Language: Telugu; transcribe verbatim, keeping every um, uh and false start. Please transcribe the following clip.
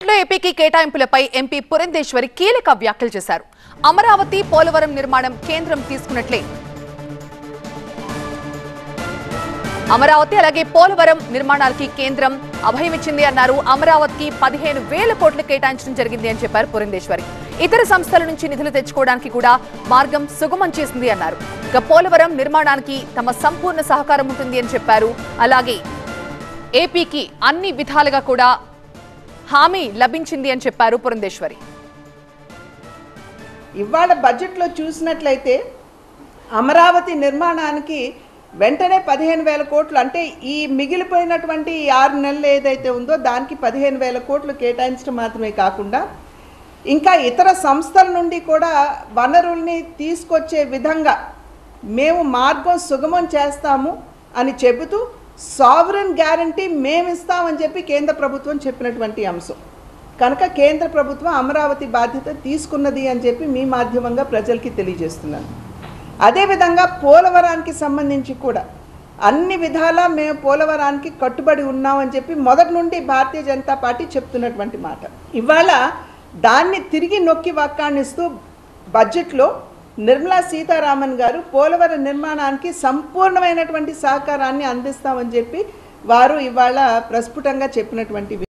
బడ్జెట్లో ఏపీకి కేటాయింపులపై ఎంపీ పురంధేశ్వరి కీలక వ్యాఖ్యలు చేశారు. అమరావతి పోలవరం నిర్మాణం కేంద్రం తీసుకున్నట్లే అమరావతి అలాగే పోలవరం నిర్మాణాలకి కేంద్రం అభయమిచ్చింది అన్నారు. అమరావతికి పదిహేను వేల కోట్లు కేటాయించడం జరిగింది అని చెప్పారు పురంధేశ్వరి. ఇతర సంస్థల నుంచి నిధులు తెచ్చుకోవడానికి కూడా మార్గం సుగమం చేసింది అన్నారు. ఇక పోలవరం నిర్మాణానికి తమ సంపూర్ణ సహకారం ఉంటుంది అని చెప్పారు. అలాగే ఏపీకి అన్ని విధాలుగా కూడా హామీ లభించింది అని చెప్పారు పురంధేశ్వరి. ఇవాళ బడ్జెట్లో చూసినట్లయితే అమరావతి నిర్మాణానికి వెంటనే పదిహేను వేల కోట్లు అంటే ఈ మిగిలిపోయినటువంటి ఈ ఆరు నెలలు ఏదైతే ఉందో దానికి పదిహేను వేల కోట్లు కేటాయించడం మాత్రమే కాకుండా ఇంకా ఇతర సంస్థల నుండి కూడా వనరుల్ని తీసుకొచ్చే విధంగా మేము మార్గం సుగమం చేస్తాము అని చెబుతూ సావరెన్ గ్యారంటీ మేము ఇస్తామని చెప్పి కేంద్ర ప్రభుత్వం చెప్పినటువంటి అంశం కనుక కేంద్ర ప్రభుత్వం అమరావతి బాధ్యత తీసుకున్నది అని చెప్పి మీ మాధ్యమంగా ప్రజలకి తెలియజేస్తున్నాను. అదేవిధంగా పోలవరానికి సంబంధించి కూడా అన్ని విధాలా మేము పోలవరానికి కట్టుబడి ఉన్నామని చెప్పి మొదటి నుండి భారతీయ జనతా పార్టీ చెప్తున్నటువంటి మాట. ఇవాళ దాన్ని తిరిగి నొక్కి వక్కాణిస్తూ బడ్జెట్లో నిర్మలా సీతారామన్ గారు పోలవరం నిర్మాణానికి సంపూర్ణమైనటువంటి సహకారాన్ని అందిస్తామని చెప్పి వారు ఇవాళ ప్రస్ఫుటంగా చెప్పినటువంటి